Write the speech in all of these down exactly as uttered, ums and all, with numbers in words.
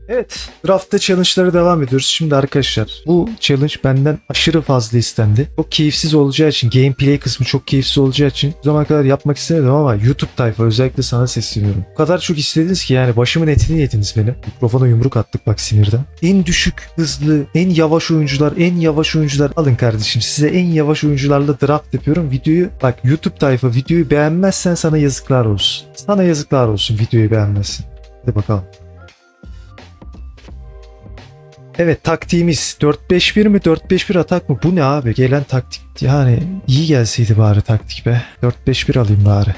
Evet, draft'ta challenge'lara devam ediyoruz. Şimdi arkadaşlar bu challenge benden aşırı fazla istendi. Çok keyifsiz olacağı için, gameplay kısmı çok keyifsiz olacağı için bu zamana kadar yapmak istemedim ama YouTube tayfa özellikle sana sesleniyorum. O kadar çok istediniz ki yani başımın etini yediniz benim. Mikrofona yumruk attık bak sinirden. En düşük hızlı, en yavaş oyuncular, en yavaş oyuncular alın kardeşim. Size en yavaş oyuncularla draft yapıyorum. Videoyu bak YouTube tayfa videoyu beğenmezsen sana yazıklar olsun. Sana yazıklar olsun videoyu beğenmezsin. Hadi bakalım. Evet taktiğimiz dört beş bir mi dört beş bir atak mı? Bu ne abi? Gelen taktik yani iyi gelseydi bari taktik be. dört beş bir alayım bari.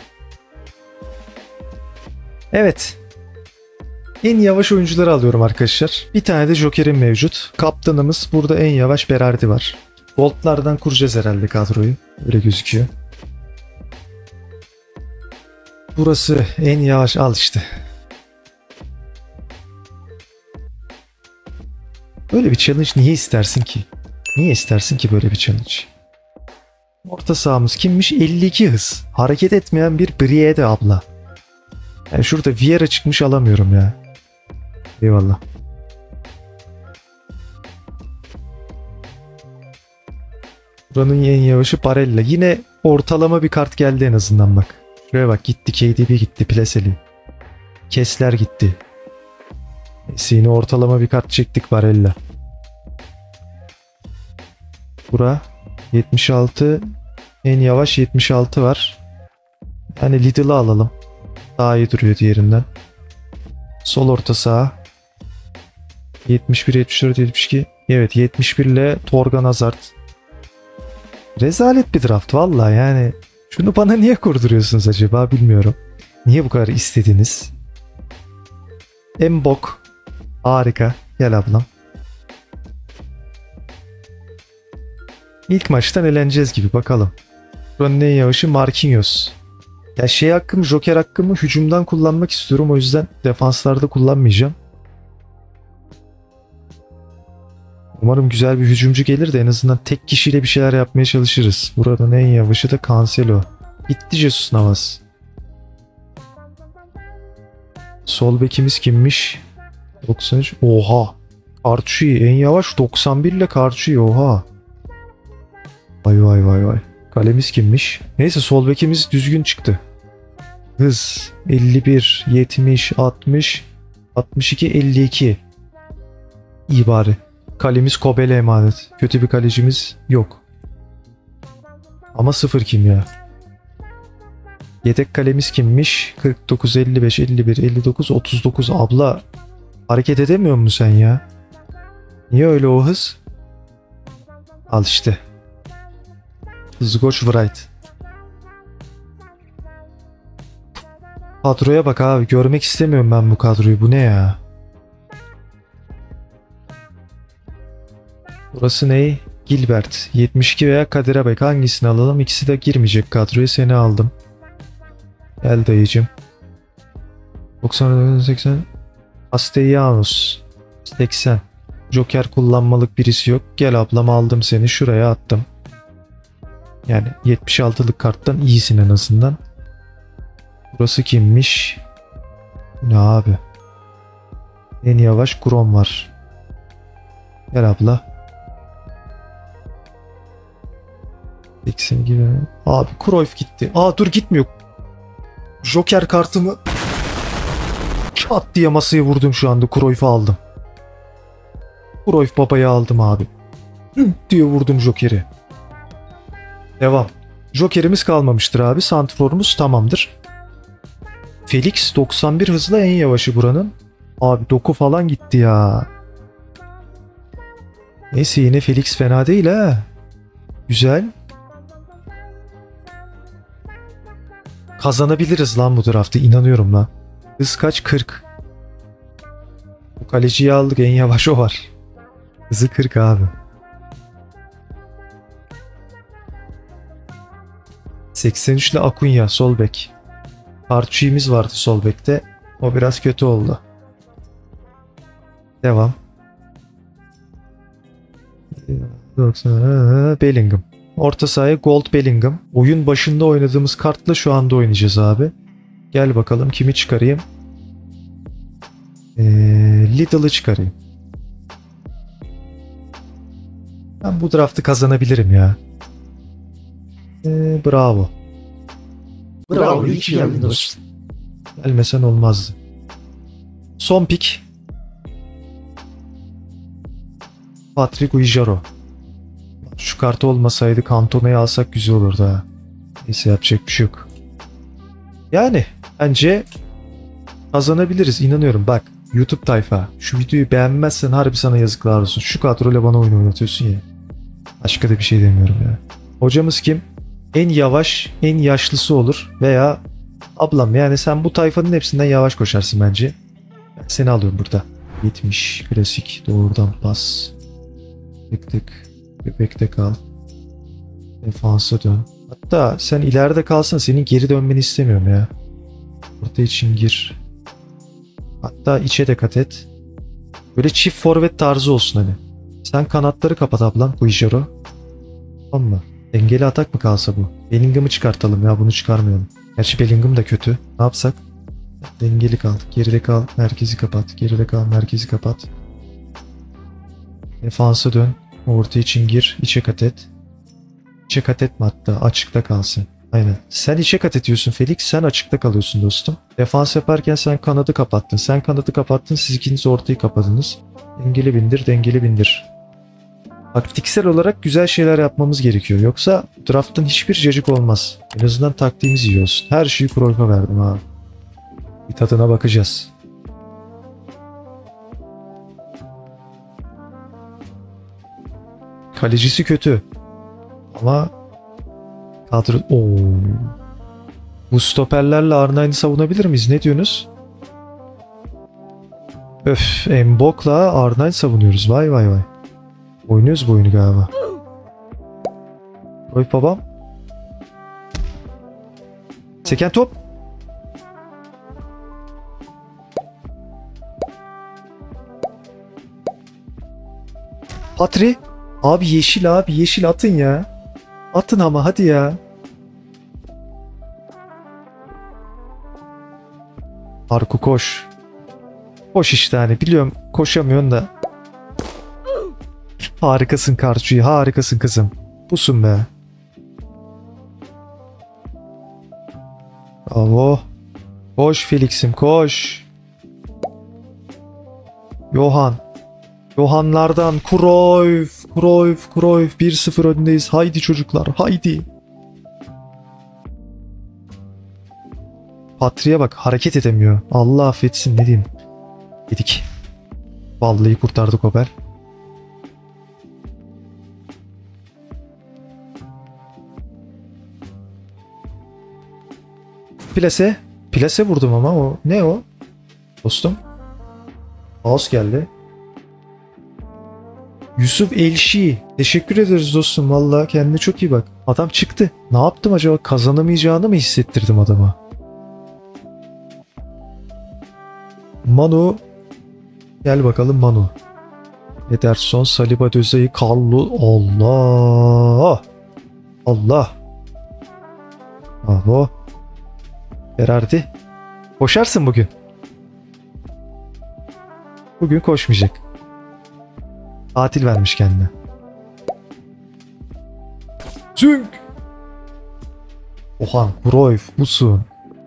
Evet. En yavaş oyuncuları alıyorum arkadaşlar. Bir tane de Joker'im mevcut. Kaptanımız burada en yavaş Berardi var. Gold'lardan kuracağız herhalde kadroyu. Öyle gözüküyor. Burası en yavaş al işte. Böyle bir challenge niye istersin ki? Niye istersin ki böyle bir challenge? Orta sahamız kimmiş? elli iki hız. Hareket etmeyen bir Briede abla. Yani şurada Vieira çıkmış alamıyorum ya. Eyvallah. Buranın en yavaşı Barella. Yine ortalama bir kart geldi en azından bak. Şuraya bak gitti K D B gitti Pleseli. Kessler gitti. Neyse yine ortalama bir kart çektik Barella. Bura yetmiş altı en yavaş yetmiş altı var. Yani Lidl'ı alalım. Daha iyi duruyor diğerinden. Sol orta saha. yetmiş bir yetmiş dört yetmiş iki. Evet yetmiş bir ile Torgan Hazard. Rezalet bir draft vallahi yani. Şunu bana niye kurduruyorsunuz acaba bilmiyorum. Niye bu kadar istediniz? Mbok. Harika. Gel ablam. İlk maçtan eleneceğiz gibi bakalım. Buranın en yavaşı Marquinhos. Ya şey hakkımı, Joker hakkımı hücumdan kullanmak istiyorum. O yüzden defanslarda kullanmayacağım. Umarım güzel bir hücumcu gelir de en azından tek kişiyle bir şeyler yapmaya çalışırız. Buranın en yavaşı da Cancelo. Gitti Jesus Navas. Sol bekimiz kimmiş? doksan üç. Oha. Karçuyi en yavaş doksan bir ile Karçuyi oha. Vay vay vay vay. Kalemiz kimmiş? Neyse sol bekimiz düzgün çıktı. Hız elli bir, yetmiş, altmış, altmış iki, elli iki. İyi bari. Kalemiz Kobel'e emanet. Kötü bir kalecimiz yok. Ama sıfır kimya. Yedek kalemiz kimmiş? kırk dokuz, elli beş, elli bir, elli dokuz, otuz dokuz. Abla hareket edemiyor musun sen ya? Niye öyle o hız? Al işte. Zgoş Wright. Kadroya bak abi. Görmek istemiyorum ben bu kadroyu. Bu ne ya? Burası ne? Gilbert. yetmiş iki veya Kadirabek. Hangisini alalım? İkisi de girmeyecek kadroya. Seni aldım. Gel dayıcım. doksan, seksen. Castellanos. seksen. Joker kullanmalık birisi yok. Gel ablam aldım seni. Şuraya attım. Yani yetmiş altılık karttan iyisin en azından. Burası kimmiş? Ne abi? En yavaş Grom var. Gel abla. seksen gibi. Abi Cruyff gitti. Aa dur gitmiyor. Joker kartımı çat diye masaya vurdum şu anda. Cruyff'u aldım. Cruyff babayı aldım abi. Hı diye vurdum Joker'i. Devam. Joker'imiz kalmamıştır abi. Santrfor'umuz tamamdır. Felix doksan bir hızla en yavaşı buranın. Abi doku falan gitti ya. Neyse yine Felix fena değil ha. Güzel. Kazanabiliriz lan bu draftı. İnanıyorum lan. Hız kaç? kırk. Bu kaleciyi aldık. En yavaş o var. Hızı kırk abi. seksen üç ile Akunya sol bek. Karçuyi'miz vardı sol bekte. O biraz kötü oldu. Devam. Bellingham. Orta sahaya Gold Bellingham. Oyun başında oynadığımız kartla şu anda oynayacağız abi. Gel bakalım kimi çıkarayım. Ee, Lidl'ı çıkarayım. Ben bu draftı kazanabilirim ya. Ee, bravo. Bravo, iyi ki geldin dostum. Gelmesen olmazdı. Son pick. Patrick Ujaro. Şu kartı olmasaydı Cantona'yı alsak güzel olurdu ha. Neyse, yapacak bir şey yok. Yani bence kazanabiliriz, inanıyorum. Bak YouTube tayfa, şu videoyu beğenmezsen harbi sana yazıklar olsun. Şu kadroyla bana oyun oynatıyorsun ya. Başka da bir şey demiyorum ya. Hocamız kim? En yavaş, en yaşlısı olur veya ablam, yani sen bu tayfanın hepsinden yavaş koşarsın bence. Ben seni alıyorum burada. yetmiş klasik doğrudan pas. Tık tık. Göbekte kal. Defansa dön. Hatta sen ileride kalsın, senin geri dönmeni istemiyorum ya. Orta için gir. Hatta içe de kat et. Böyle çift forvet tarzı olsun hani. Sen kanatları kapat ablam, bu Ijaro. Tamam mı? Dengeli atak mı kalsa bu? Bellingham'ı çıkartalım ya, bunu çıkarmayalım. Gerçi Bellingham da kötü. Ne yapsak? Dengeli kal. Geride kal. Merkezi kapat. Geride kal. Merkezi kapat. Defansa dön. Orta için gir. İçe kat et. İçe kat etme hatta. Açıkta kalsın. Aynen. Sen içe kat ediyorsun Felix. Sen açıkta kalıyorsun dostum. Defans yaparken sen kanadı kapattın. Sen kanadı kapattın. Siz ikiniz ortayı kapadınız. Dengeli bindir. Dengeli bindir. Taktiksel olarak güzel şeyler yapmamız gerekiyor. Yoksa draft'tan hiçbir cacık olmaz. En azından taktiğimiz iyi olsun. Her şeyi Cruyff'a verdim abi. Bir tadına bakacağız. Kalecisi kötü. Ama kadro... Oo. Bu stoperlerle R dokuzu savunabilir miyiz? Ne diyorsunuz? Öf, Mbok'la R dokuz savunuyoruz. Vay vay vay. Oynuyoruz bu oyunu galiba. Cruyff babam. Seken top. Patri. Abi yeşil, abi yeşil atın ya. Atın ama hadi ya. Arku koş. Koş işte, hani biliyorum koşamıyorsun da. Harikasın Karçu'yu, harikasın kızım. Busun be. Bravo. Koş Felix'im koş. Johan. Johanlardan Cruyff. Cruyff, Cruyff. bir sıfır öndeyiz. Haydi çocuklar, haydi. Patri'ye bak, hareket edemiyor. Allah affetsin, ne diyeyim. Yedik. Vallahi kurtardık Obel. Plase. Plase vurdum ama o. Ne o? Dostum. House geldi. Yusuf Elşi. Teşekkür ederiz dostum. Vallahi kendine çok iyi bak. Adam çıktı. Ne yaptım acaba? Kazanamayacağını mı hissettirdim adama? Manu. Gel bakalım Manu. Ederson, Saliba, Dözey, Kallu. Allah. Allah. Bravo. Berardi. Koşarsın bugün. Bugün koşmayacak. Tatil vermiş kendine. Zünk. Oha, Cruyff, Musun.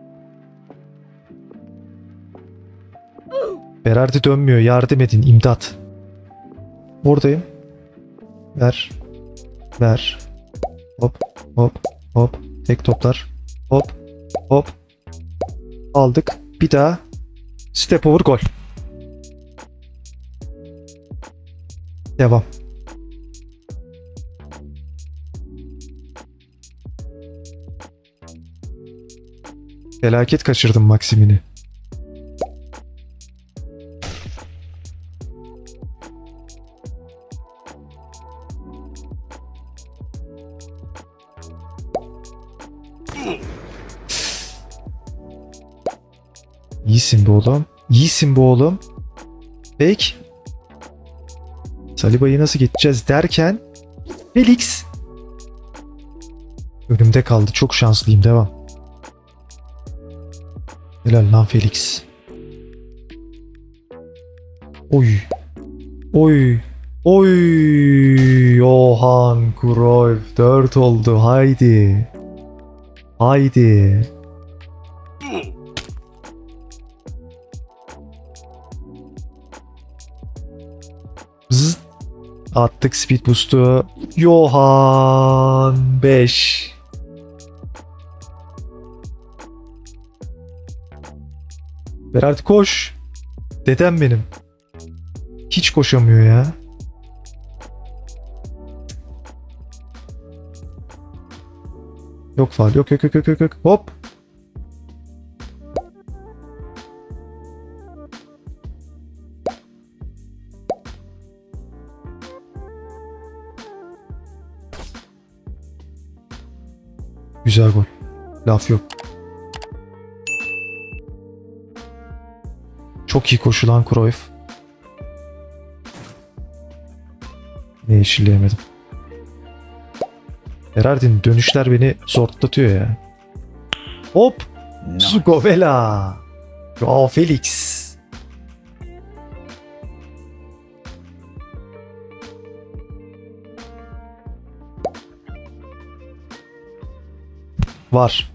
Berardi dönmüyor. Yardım edin. İmdat. Oradayım. Ver. Ver. Hop. Hop. Hop. Tek toplar. Hop. Hop. Aldık. Bir daha. Step over gol. Devam. Felaket kaçırdım Maksimini. İyisin bu oğlum. İyisin bu oğlum. Peki. Saliba'yı nasıl geçeceğiz derken Felix önümde kaldı. Çok şanslıyım. Devam. Helal lan Felix. Oy. Oy. Oy. Johan Cruyff dört oldu. Haydi. Haydi. Zıt. Attık speed boost'u. Johan beş. Berat koş. Dedem benim. Hiç koşamıyor ya. Yok faul. Yok yok yok yok yok. yok. Hop. Güzel gol. Laf yok. Çok iyi koşulan Cruyff. Ne yeşilleyemedim. Berard'in dönüşler beni zortlatıyor ya. Hop! Sugovela! Joao Felix! Var.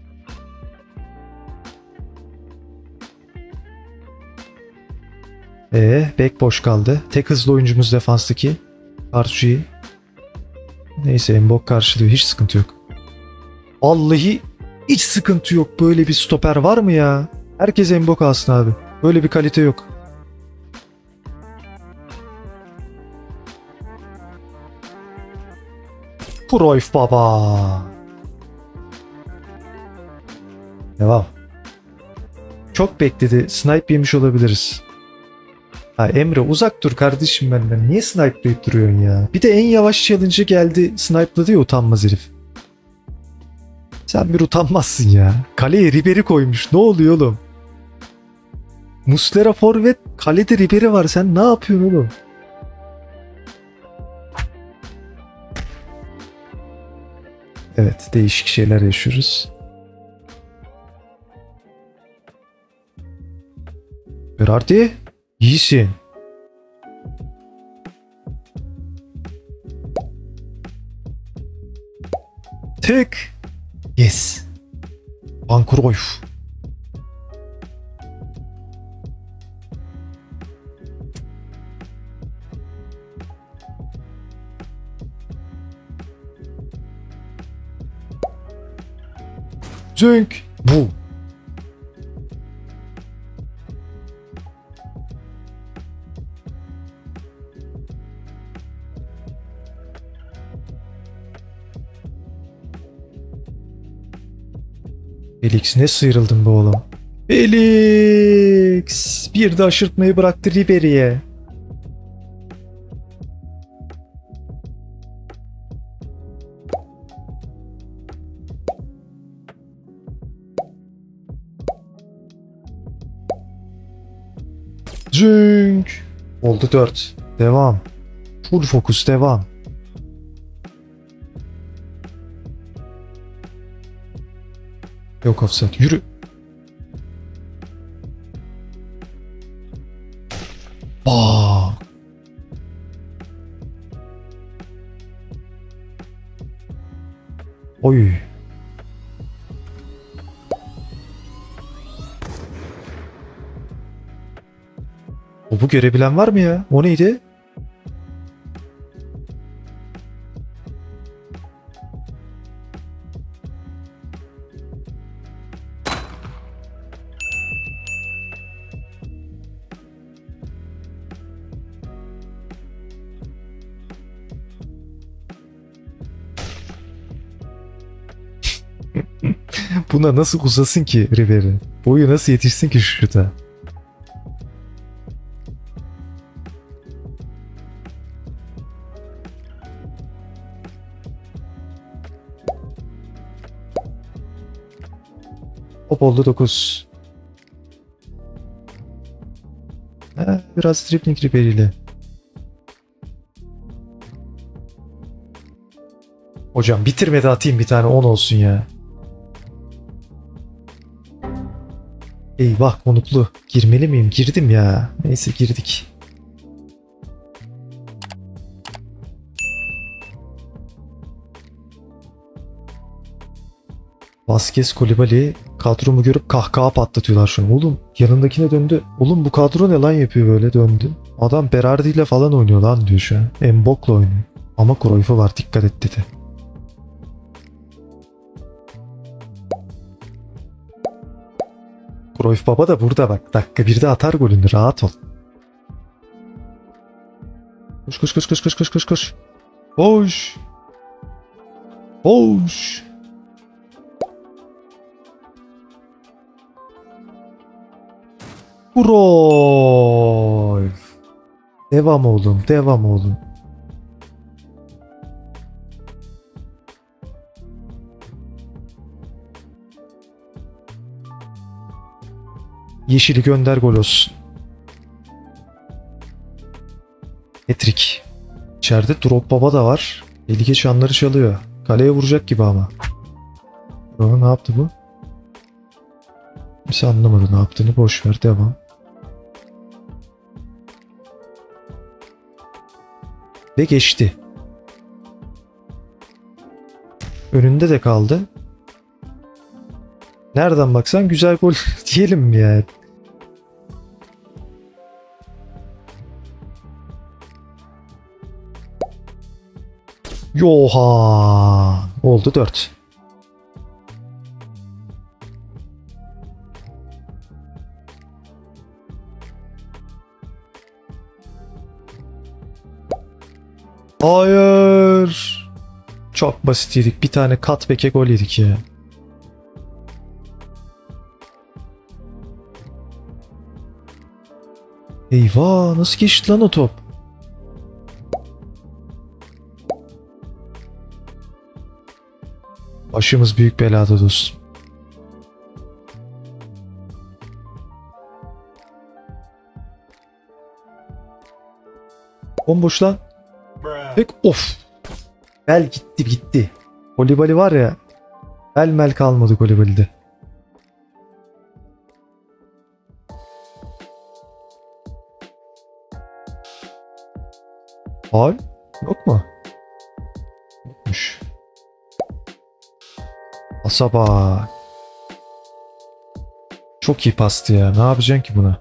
Ee, bek boş kaldı. Tek hızlı oyuncumuz defanstaki. Archie. Neyse Mbok karşılıyor. Hiç sıkıntı yok. Vallahi hiç sıkıntı yok. Böyle bir stoper var mı ya? Herkes Mbok alsın abi. Böyle bir kalite yok. Cruyff baba. Devam. Çok bekledi. Snipe yemiş olabiliriz. Ha Emre uzak dur kardeşim benden. Niye snipe'layıp duruyorsun ya? Bir de en yavaş challenge'ı geldi. Snipe'ladı ya utanmaz herif. Sen bir utanmazsın ya. Kaleye Ribery koymuş. Ne oluyor oğlum? Muslera forvet. Kalede Ribery var. Sen ne yapıyorsun oğlum? Evet. Değişik şeyler yaşıyoruz. Berardi. İyisin. Tık. Yes. Van Cruyff. Zünk. Bu. Felix ne sıyrıldın be oğlum. Felix bir de aşırtmayı bıraktı Ribery'e. Zünk. Oldu dört. Devam. Full fokus devam. Yok offset. Yürü. Bak. Oy. O bu görebilen var mı ya? O neydi? Buna nasıl uzasın ki Ribery? Boyu nasıl yetişsin ki şu şuta? Hop oldu dokuz. Ha, biraz dribbling Ribery ile. Hocam bitirmedi atayım bir tane on olsun ya. Eyvah konuklu. Girmeli miyim? Girdim ya. Neyse girdik. Vasquez, Kolibali kadromu görüp kahkaha patlatıyorlar şu an. Oğlum yanındakine döndü. Oğlum bu kadro ne lan yapıyor böyle döndü. Adam Berardi ile falan oynuyor lan diyor şu an. Mbok'la oynuyor. Ama Cruyff'u var dikkat et dedi. Cruyff baba da burada bak. Dakika birde atar golünü rahat ol. Koş koş koş koş koş koş koş koş. Koş. Koş. Cruyff. Devam oğlum, devam oğlum. Yeşili gönder gol olsun. Hat-trick. İçeride Drop Baba da var. Tehlike çanları çalıyor. Kaleye vuracak gibi ama. Aa, ne yaptı bu? Kimse anlamadı ne yaptığını. Boş ver, devam. Ve geçti. Önünde de kaldı. Nereden baksan güzel gol diyelim mi yani? Yoha! Oldu dört. Hayır. Çok basit yedik. Bir tane cutback'e gol yedik ya. Eyvah, nasıl geçti lan o top? Başımız büyük belada dostum. Bomboş lan. Pek of. Bel gitti gitti. Kolibali var ya. Bel mel kalmadı Kolibali'de. Faul? Yok mu? Yokmuş. Pasa bak. Çok iyi pastı ya. Ne yapacaksın ki buna?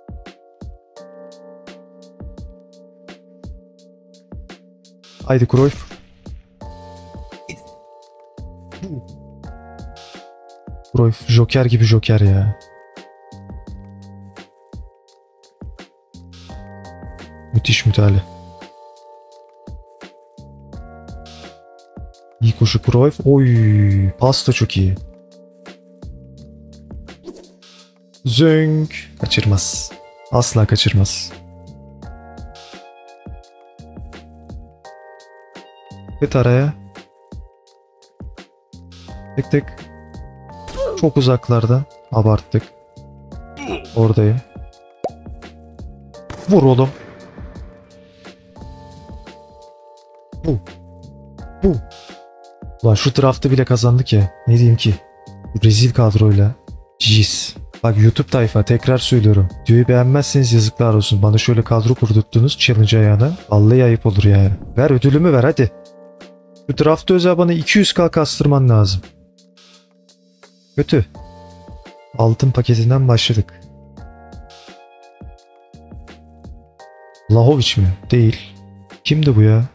Haydi Cruyff. Cruyff Joker gibi Joker ya. Müthiş müdahale. İyi koşu Cruyff. Oy, pas da çok iyi. Zönk. Kaçırmaz. Asla kaçırmaz. Tek araya. Tek tek. Çok uzaklarda. Abarttık. Oradayım. Vur oğlum. Bu. Bu. Ulan şu draftı bile kazandık ya. Ne diyeyim ki? Rezil kadroyla. Jeez. Bak YouTube tayfa tekrar söylüyorum. Videoyu beğenmezseniz yazıklar olsun. Bana şöyle kadro kurdurttunuz challenge ayağına. Vallahi ayıp olur yani. Ver ödülümü ver hadi. Şu draftı özel bana iki yüz K kastırman lazım. Kötü. Altın paketinden başladık. Vlahovic mi? Değil. Kimdi bu ya?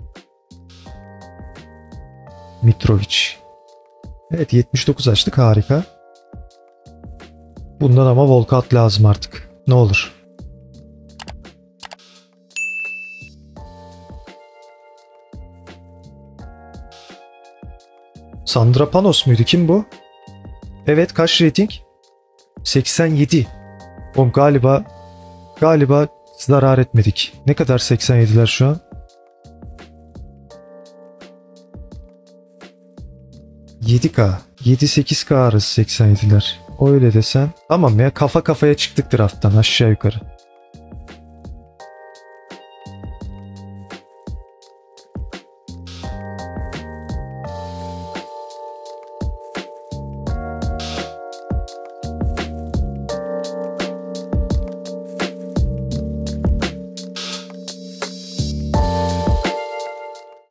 Mitrovic. Evet yetmiş dokuz açtık harika. Bundan ama Volkat lazım artık. Ne olur. Sandra Panos muydu? Kim bu? Evet kaç rating? seksen yedi. Oğlum galiba galiba zarar etmedik. Ne kadar seksen yediler şu an? yedi K. yedi sekiz K arası seksen yediler. Öyle desen. Tamam ya kafa kafaya çıktık drafttan aşağı yukarı.